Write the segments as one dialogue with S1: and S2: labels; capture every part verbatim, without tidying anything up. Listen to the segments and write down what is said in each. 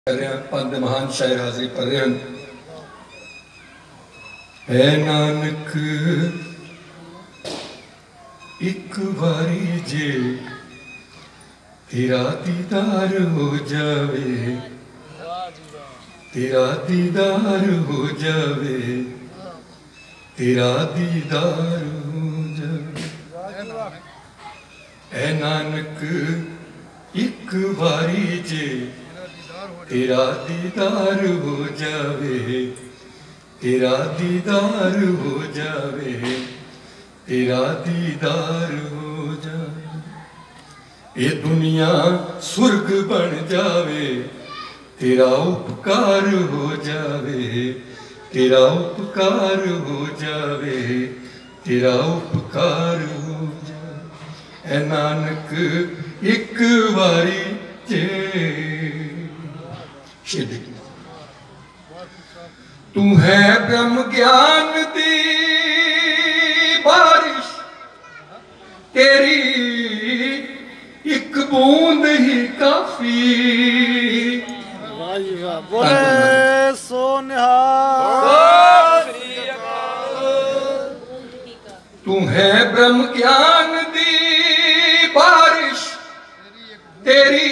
S1: कर रहे हैं पंज महान शायर हाजिरी कर रहे हैं। है नानक एक बारी जे तेरा दीदार हो जावे, तेरा दीदार हो जावे, तेरा दीदार हो जावे। है नानक एक बारी जे तेरा दीदार हो जावे, तेरा दीदार हो जावे, तेरा दीदार हो जावे। ये दुनिया स्वर्ग बन जावे, तेरा उपकार हो जावे, तेरा उपकार हो जावे, तेरा उपकार हो जावे। ऐ नानक एक बारी जे तू है ब्रह्म ज्ञान दी बारिश, तेरी एक बूंद ही काफी।
S2: बोले सो निहाल।
S1: तू है ब्रह्म ज्ञान दी बारिश, तेरी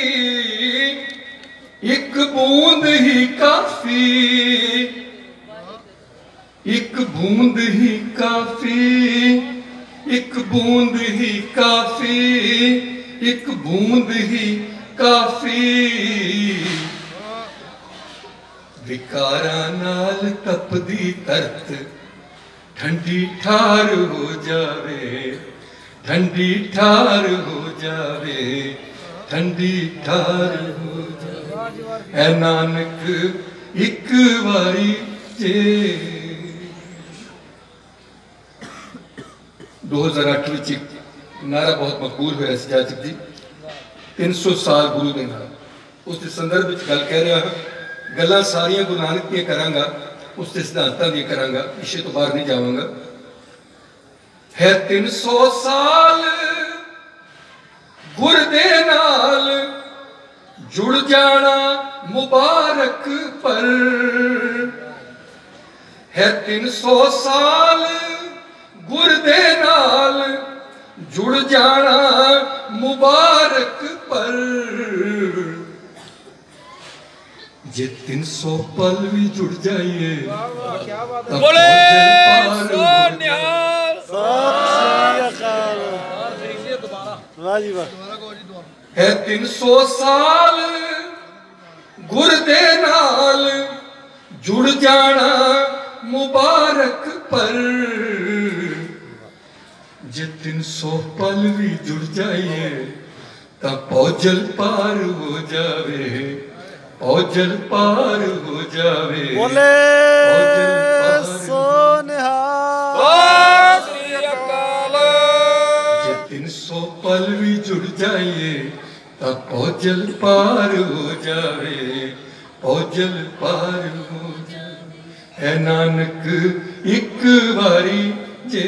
S1: एक बूंद ही काफी, एक बूंद ही काफी, एक बूंद ही काफी, एक बूंद ही काफी। विकारा नाल तपदी तरत ठंडी ठार हो जावे, ठंडी ठार हो जावे, ठंडी ठार हो जावे। है नानक एक बारी जे। दो हजार अठ विच नारा बहुत मकबूल होया जाचक जी, तीन सौ साल गुरु के नाल। उस संदर्भ में गल कह रहा हाँ, गल्लां सारियां गुरु नानक दी करांगा, उसके सिद्धांतां दी करांगा, विषय तो बाहर नहीं जावांगा। है तीन सौ साल गुर दे नाल जुड़ जाना मुबारक पर। है तीन सौ साल गुर दे नाल जुड़ जाना मुबारक पर। जे तीन सौ पल भी जुड़ जाइए
S2: बोले सो निहाल। वाह जी वाह।
S1: है तीन सौ साल गुर दे नाल जुड़ जाना मुबारक पर। जे तीन सौ पल भी जुड़ जाइए ता पौजल पार हो जावे, पौजल पार हो जावे।
S2: बोले सो निहाल।
S1: जे तीन सौ पल भी जुड़ जाइए तब पौजल पार हो जावे, पौजल पार हो जावे। है नानक एक बारी जे।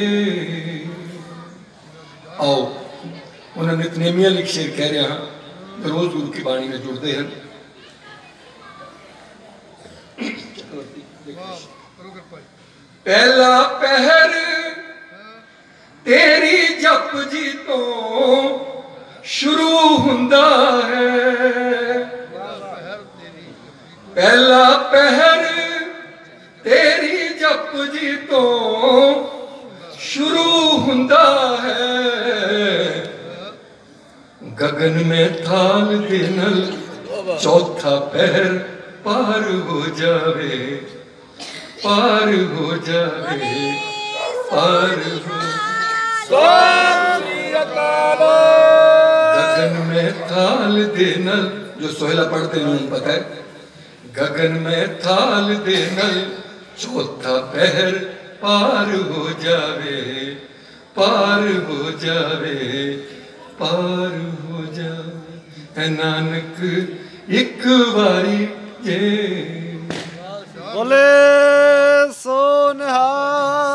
S1: आओ उन्हें नितनेमियां लिख शेर कह रहे हैं, रोज गुरु की बाणी में जुड़ते हैं। पहला पहर तेरी जप जी तो शुरू हुंदा है। पहला पहर तेरी जप जी तो शुरू हुंदा है। गगन में थाल दे नल चौथा पहर पार हो जावे, पार हो जावे, पार हो। गगन में थाल दे नल, जो सोहेला पढ़ते हैं उन्हें पता है। गगन में थाल दे नल चौथा पहर पार हो जावे, पार हो जावे, पार हो जावे। है नानक एक बारी जे।
S2: बोले सो निहाल।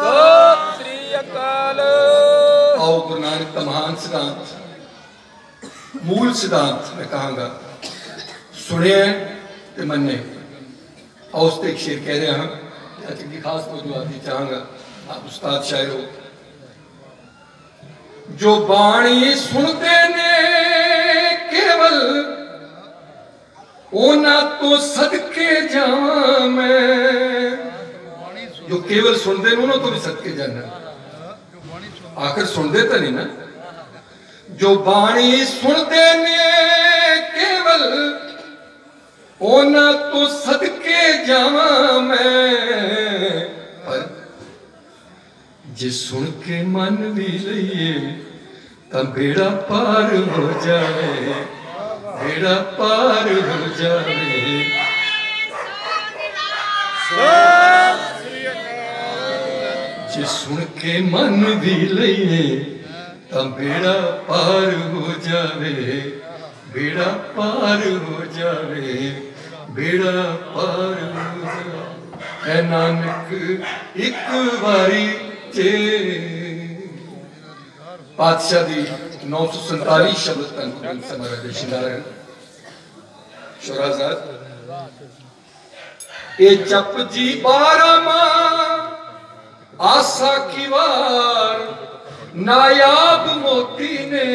S1: आओ गुरु नानक का महान सिद्धांत, मूल सिद्धांत मैं कहूँगा सुने ते मन्ने। और उस एक शेर कह रहे हैं चाचा की खास मौजूद चाहूंगा, आप उस्ताद शायर हो। जो बाणी सुनते ने केवल ओना तो सदके जावां मैं, जो केवल सुनते ने उन्होंने तो भी सदके जाना, आखिर सुनते तो नहीं ना। जो बाणी सुनते ने केवल ओना तो सदके जावां मैं, पर जे सुन के मन भी लइए तां बेड़ा पार हो जावे, बेड़ा पार हो जावे। जे सुन के मन भी लइए तां बेड़ा पार हो जावे, बेड़ा पार हो जावे, बेड़ा पार हो जावे। ऐ नानक एक बारी चे। पातशाह दी नौ सौ संतालीस शब्द तन कुलवंत समारा दे शिंगार शोराजाद। ए जप जी बारह मां आसा की वार नायाब मोती ने,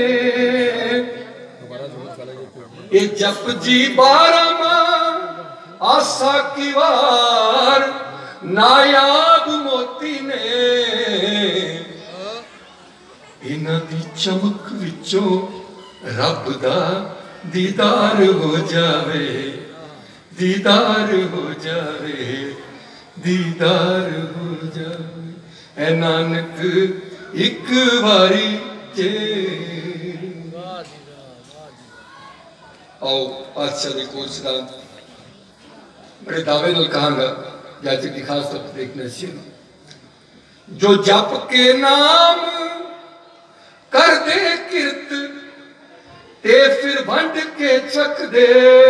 S1: ए जप जी बारह मां आसा की वार नायाब मोती ने, इन्हां दी चमक विचों रब दा दीदार हो जावे, दीदार हो जावे, दीदार हो जावे। ऐ नानक एक बारी जे। आओ पातशाह दी कोल सिद्धांत बड़े दावे नाल कहांगा, जाते की खास तौर पर देखना सी। जो जप के नाम कर दे किरत ते फिर वंड के चक दे,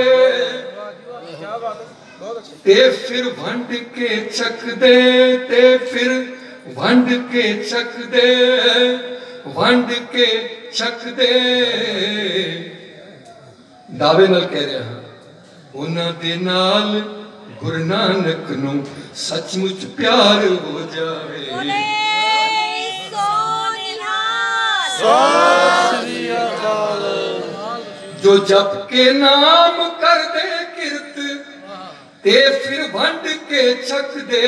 S1: ते फिर वंड के चक दे, ते फिर वंड के चक दे, वंड के चक दे। दावे नाल कह रहा हां, उन्हां दे नाल गुरु नानक नूं सचमुच प्यार हो जावे। जो जप के नाम कर दे किरत ते फिर वंड के छक दे,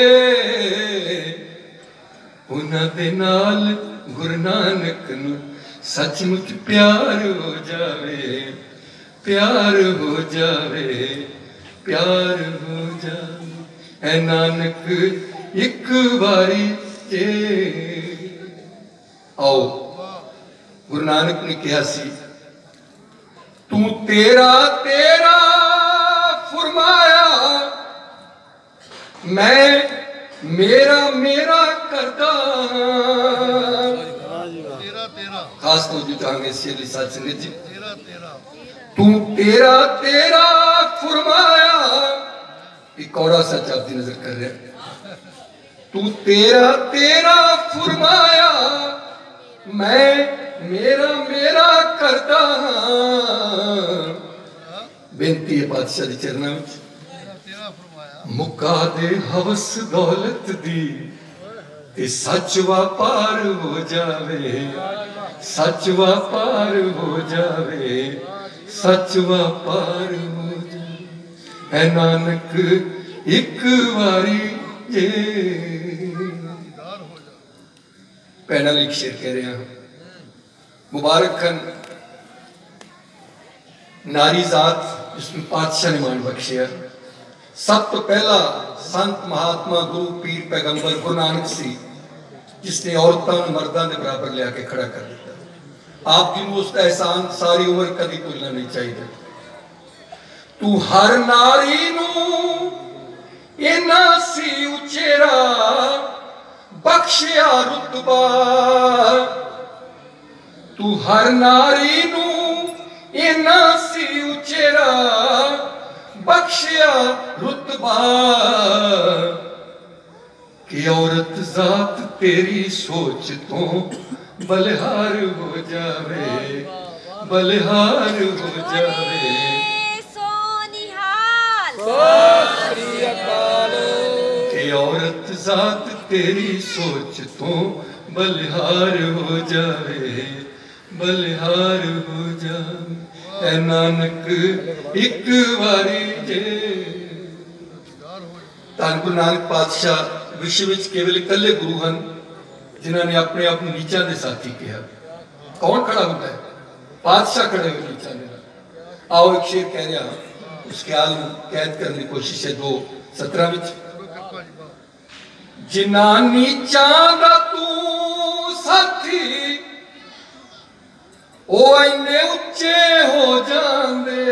S1: उन्हां दे नाल गुरु नानक नूं सचमुच प्यार हो जावे, प्यार हो जावे, प्यार हो जावे। ऐ नानक एक बारी जे। आओ गुरु नानक ने कहा सी, तू तेरा तेरा फरमाया मैं मेरा मेरा करता। खास तो जो चाहेंगे शेर साथ संगत जी, तू तेरा तेरा फरमाया, एक और सच आपकी नजर कर रहे हैं। तू तेरा तेरा फरमाया मैं मेरा मेरा करता हां। बेनती है पातशाह दी चरना विच, मुका दे हवस दौलत दी ते सच वापार हो जावे, सच वापार हो जावे, सच वापार हो जावे। ऐ नानक एक बारी जे। पैनल एक शेर कह रहे हैं, मुबारक खन नारी जात जिसमें पातशाह ने मान बख्शिया। सब तो पहला संत महात्मा गुरु पीर पैगंबर गुरु नानक सी जिसने औरतों मर्दों के बराबर लिया के खड़ा कर दिया। आप जी उसका एहसान सारी उम्र कभी भूलना नहीं चाहिए। तू हर नारी नू इना सी उचेरा बख्शिया रुतबा, तू हर नारी नू इना सी उचेरा बख्शिया रुतबा, कि औरत जात तेरी सोच तो बलिहार हो जावे, बलिहार हो जावे। कि औरत जात तेरी सोच तो बलिहार हो जावे, बलिहार हो जावे। ऐ नानक एक बारी जे। धन गुरु नानक पातशाह विश्व विच केवल इकल्ले गुरु हैं जिन्होंने अपने आप नीचा दे साथी कहा। कौन खड़ा होता है? पातशाह खड़े हुए नीचा दे। आओ एक शेर कह रहा, उस ख्याल में कैद करने की कोशिश है। दो सत्रह विच जिन्ना नीचा दा तू साथी ओ इन्ने उच्चे हो जांदे।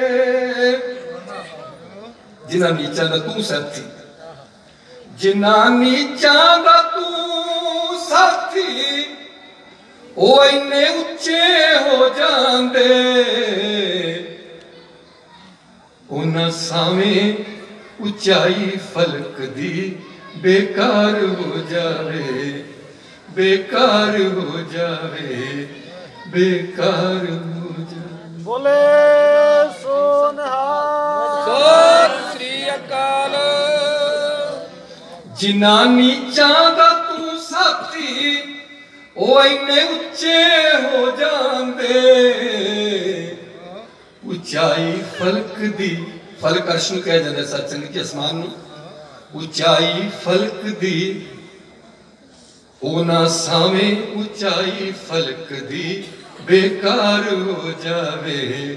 S1: जिन्ना नीचा दा तू साथी, जिन्ना नीचा दा तू साथी ओ इन्ने उच्चे हो जांदे। उन्हां सावें उचाई फलक दी बेकार हो जावे, बेकार हो जावे, बेकार हो जावे।
S2: बोले सोनहार
S3: सत श्री अकाल।
S1: जिन्ना नीचा दा तू साथी ओ इन्ने उच्चे हो जांदे। उचाई फलक दी, फलक अर्श नूं कहा जांदा सत्संग के आसमान नूं। उचाई फलक दी ओना सावे, उचाई फलक दी बेकार हो जावे,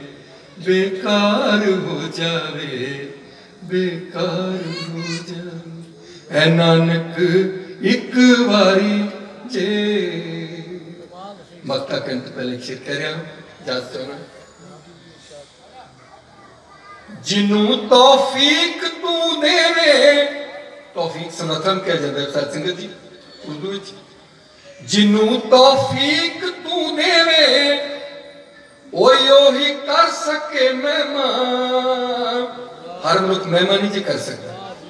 S1: बेकार हो जावे, बेकार हो जावे। ऐ नानक एक बारी जे। मक्ता कंठ पहले शेर कह रहा जात होना। जिन्नू तौफीक तू देवे, तौफीक समर्थन कह जाता है साथ संगत जी उर्दू विच। जिन्नू तौफीक तू देवे ओही ओही कर सके मेहमान। हर मनुख मेहमान नहीं कर सकता।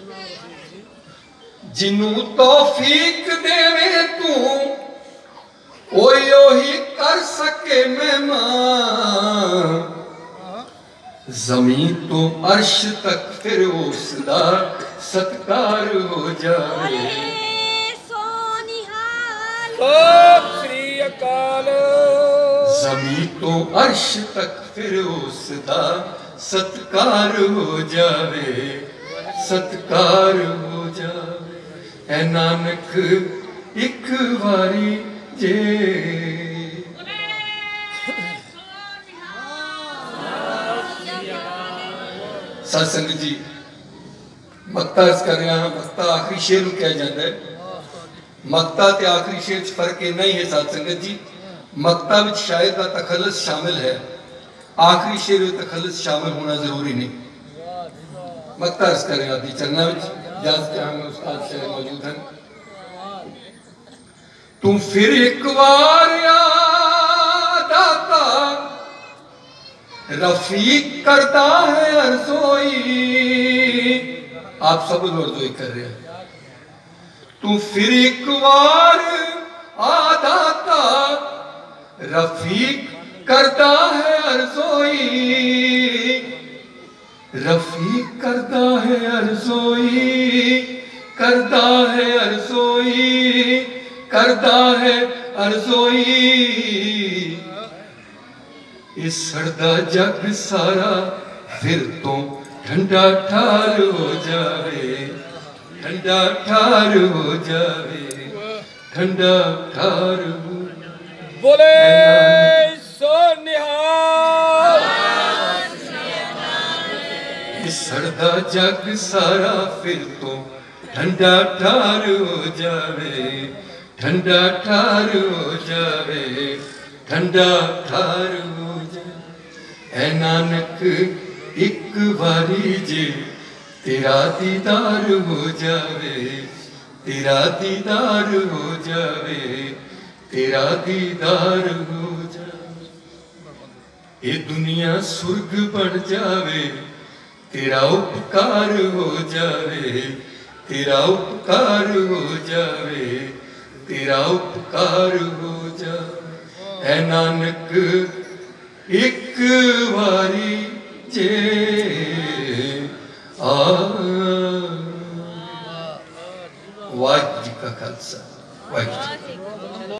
S1: जिन्नू तौफीक देवे तू ओही ओही कर सके मेहमान। जमीन तो अर्श तक फिर उसदा सत्कार हो जावे।
S3: सत श्री अकाल।
S1: जमीन तो अर्श तक फिर उसदा सत्कार हो जावे, सत्कार हो जावे। ऐ नानक एक बारी जे। सत्संग जी मक्ता कर रहा हाँ। मक्ता आखिरी शेर नूं कहा जाता है। मक्ता ते आखिरी शेर च फर्क इन्ना ही है सत्संगत जी। मक्ता विच शायर का तखल्लुस शामिल है, आखिरी शेर में तखल्लुस शामिल होना जरूरी नहीं। मक्ता अर्ज कर रहा दी चरना विच इजाजत चाहांगा, उस्ताद शायर मौजूद हैं। तू फिर एक बार याद आता रफीक करता है अर्ज़ोई। आप सब लोग अर्ज़ोई कर रहे हैं। तू फिर एक बार आदाता रफीक करता है अर्ज़ोई। रफीक करता है अर्ज़ोई, करता है अर्ज़ोई, करता है अर्ज़ोई। इस सड़दा जग सारा फिर तो ठंडा ठार हो जावे, ठंडा ठार हो जावे, ठंडा ठार हो।
S3: बोले सोनिहाल।
S1: इस सड़दा जग सारा फिर तो ठंडा ठार हो जावे, ठंडा ठार हो जावे, ठंडा ठार हो। ऐ नानक एक बारी जे तेरा दीदार हो जावे, तेरा दीदार हो जावे, तेरा दीदार हो जावे। ये दुनिया सुर्ग बन जावे, तेरा उपकार हो जावे, तेरा उपकार हो जावे, तेरा उपकार हो जावे। ऐ नानक एक बारी जे ਵਾਹਿਗੁਰੂ ਜੀ ਕਾ ਖਾਲਸਾ ਵਾਹਿਗੁਰੂ ਜੀ ਕੀ ਫਤਿਹ।